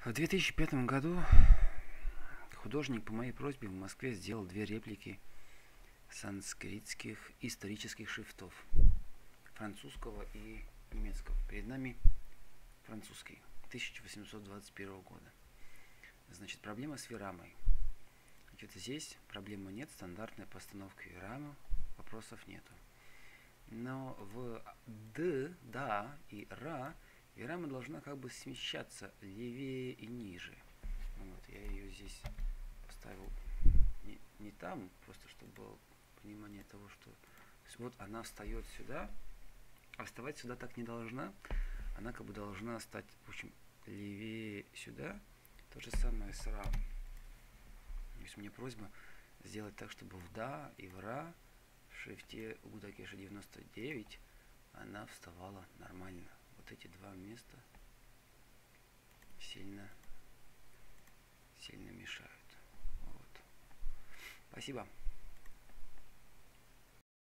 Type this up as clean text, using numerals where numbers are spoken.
В 2005 году художник по моей просьбе в Москве сделал две реплики санскритских исторических шрифтов, французского и немецкого. Перед нами французский, 1821 года. Значит, проблема с вирамой. Значит, здесь проблемы нет, стандартная постановка вирамы, вопросов нету. Но в д, да и ра вирама должна как бы смещаться левее и ниже. Вот, я ее здесь поставил не там, просто чтобы было понимание того, что вот она встает сюда, а вставать сюда так не должна. Она как бы должна стать, в общем, левее сюда. То же самое с ра. То есть мне просьба сделать так, чтобы в да и в ра в шрифте Гудакеша 99 она вставала нормально. Вот эти два места сильно мешают. Вот. Спасибо.